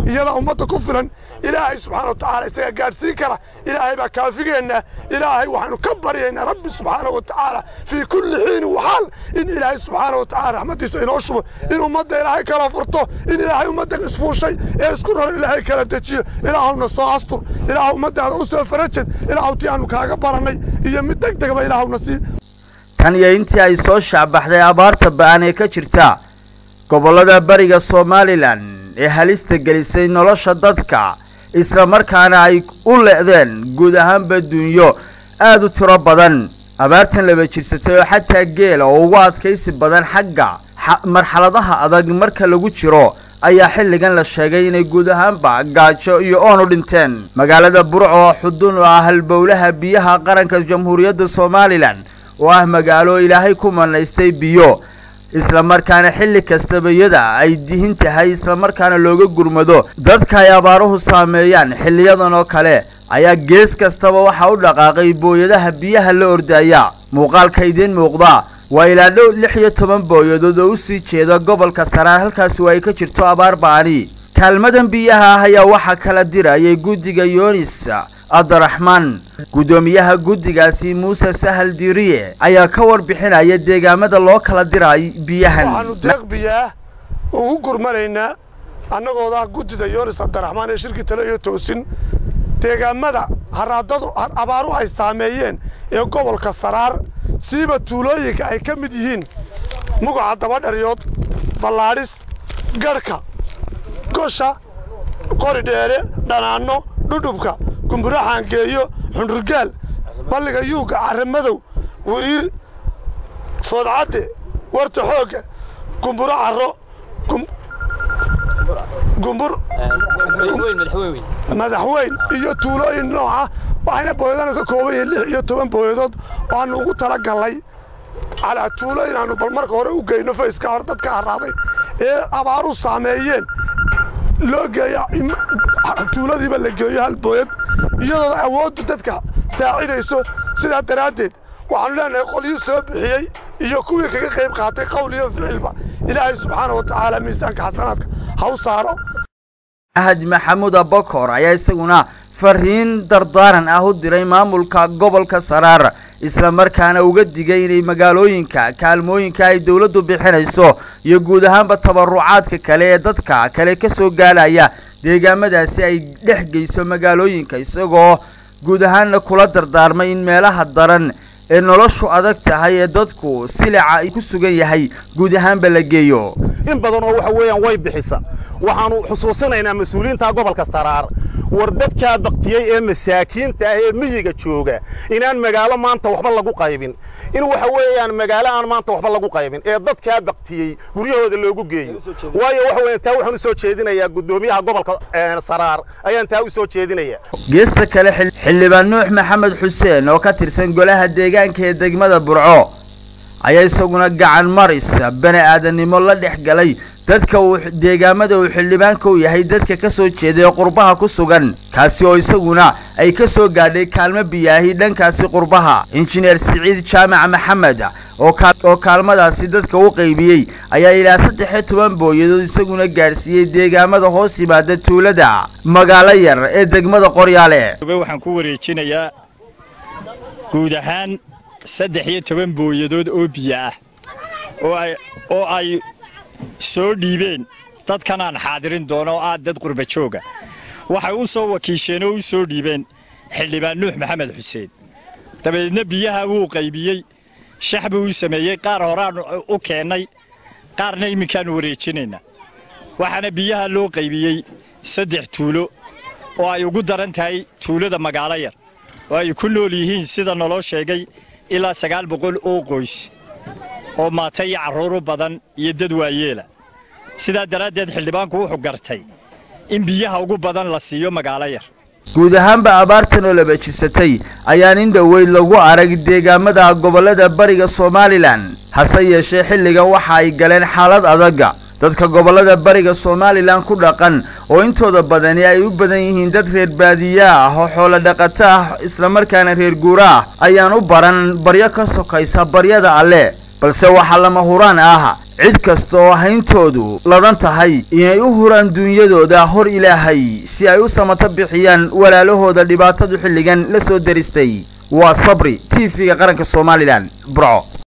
iyada ummadda ku filan ilaahay subxaanahu watacaala isaga gaadhsiin kara ilaahay baa kaafigeennaa ilaahay waxaynu ka baryaynaa rabbi subxaanahu watacaala fii kulli xiin waxaal in ilaahay subxaanahu watacaala raxmaddiisa inoo shubo in ummadda ilaahay kala furto in ilaahay ummadda isfuushay ee isku raran ilaahay kala dejiyo ilaahowna soo astur ilaahu ummaddaada u soo farajed ilaahu tii aanu kaaga barannay iyo mid deg degba ilaahowna sii tan iyo intii ay soo shacbaxday abaarta ba'an ee ka jirta gobollada bariga Somaliland ee halista gelisay nolosha dadka isla markaana ay u leedeen guud ahaanba dunyo aad u tiro badan abaartan laba jirsatay oo xataa geel oo ugu adkaysi badan xagga marxaladaha adag marka lagu jiro ayaa xilligan la sheegay inay guud ahaanba gaajo iyo oon u dhinteen magaalada Burco xudun oo ah halbowlaha biyaha qaranka Jamhuuriyadda Somaliland oo ah magaalo ilaahay ku manaystay biyo isla markaana xilli kastaba iyada ay dihin tahay isla markaana looga gurmado dadka ay abaaruhu saameeyaan xilliyadan oo kale ayaa gees kastaba waxa u dhaqaaqay booyadaha biyaha la ordaya muuqaalka idin muuqda waa ilaa 16 booyadood oo u sii jeeda gobolka Saraar halkaas oo ay ka jirto abaar baani kaalmadan biyaha ayaa waxa kala dirayay guddiga Yoonis Abdurrahman gudoomiyaha guddigaasi Muuse Sahal Diriye ayaa ka warbixinaya deegaamada loo kala diray biyahan waxaanu deeq biyaha ugu gurmanaynaa annagoo guddida Yoonis Abdurrahman ee shirkadda iyo toosin deegaamada haraadadu abaaru ay saameeyeen ee gobolka Saraar siiba tuulooyinka ay ka mid yihiin magaca Dabadhariyood Ballaadhis Garka Gosha Qoridheere Dhanaano Dhudhubka Kumburahan geeyo Xundurgaal balliga yuuga Caramadow Wariir Foodcade Warta Xooga Kumbura Carro Kumbur madaxweyn iyo tuulooyin nooca waxayna booyadana ka kooban yihiin 16 booyadood oo aan ugu tala galay ala tuulooyin aanu bal marka hore u geeyno fayska hor dadka araaday ee abaaru saameeyeen loo geeyo tuuladiiba la geeyo hal booyad iyadoo awood dadka saacidayso sida daraadeed waxaan leenahay qolyo soo bixiyay iyo kuwii kaga qayb qaatay qowl iyo ficilba ilaahay subxaanahu wa ta'aala miisaanka xasanaadka ha u saaro ahad maxamuud abakor ayaa isaguna fariin dardaaran ah u diray maamulka gobolka Saraar isla markaana uga digay inay magaalooyinka kaalmooyinka ay dawladdu bixinayso iyo guud ahaanba tabarucaadka kale ee dadka kale ka soo gaalaya deegaamadaasi ay dhex geyso magaalooyinka isagoo guud ahaanna kula dardaarmay in meelaha daran ee noloshu adag tahay ee dadku silica ay ku sugan yahay guud ahaanba la geeyo in badan oo waxa weeyaan way bixisa waxaanu xusuusinaynaa mas'uuliyiinta gobolka Saraar war dadka baqtiyay ee masaakiinta ee miyiga jooga inaan magaalo maanta waxba lagu qaybin in waxa weeyaan magaalo aan maanta waxba lagu qaybin ee dadka baqtiyay guryahooda loogu geeyo waayo waxa weeyaan taa waxaanu soo jeedinayaa gudoomiyaha gobolka Saraar ayaan taa u soo jeedinayaa geesta kale xildhibaan Nuux Maxamed Xuseen oo ka tirsan golaha deegaanka ee degmada Burco ayaa isaguna gacan maris bani aadanimo la dhex galay dadka uu deegaamada uu xildhibaanka u yahay dadka ka soo jeeday qurbaha ku sugan kaasi oo isaguna ay ka soo gaadhay kaalmo biyaahi dhankaasi qurbaha injineer Siciid Jaamac Maxamed oo kaalmadaasi dadka u qaybiyay ayaa ilaa 13 booyadood isaguna gaarsiiyay deegaamada hoos yimaada tuulada magaalo yar ee degmada Qoryaale waxaan ku wareejinayaa guud ahaan 13 booyadood oo biyo ah oo ay soo dhiibeen dadkan aan xaadirin doono aad dad qurba jooga waxay u soo wakiisheen oo u soo dhiibeen xildhibaan Nuux Maxamed Xuseen dabeedna biyaha uu qaybiyay shacbi uu sameeyay qaar horaan u keenay qaarna imikaan wareejinayna waxaana biyaha loo qaybiyay 3 tuulo oo ay ugu daran tahay tuulada magaalo yar oo ay ku nool yihiin sida nolol sheegay ilaa 900 oo qoys oo maatay carruur badan iyo dad waayeela sida daraadeed xildhibaanku wuxuu gartay in biyaha ugu badan la siiyo magaalo yar guud ahaanba abaartan oo laba jisatay ayaan in dhaweyd lagu arag deegaamada gobolada bariga Somaliland hase yeeshee xilligan waxa ay galeen xaalad adag dadka gobolada bariga Somaliland ku dhaqan oo intooda badani ay u badan yihiin dad reer baadiya ah oo xoolo dhaqato ah isla markaana reer guura ah ayaan u baran baryo ka sokaysa baryada Alle balse waxa lama huraan ah cid kasta oo hayntoodu ladan tahay inay u huraan duunyadooda hor ilaahay si ay u samata bixiyaan walaalahooda dhibaatadu xilligan la soo daristay waa Sabri TV-ga qaranka Soomaaliland Burco.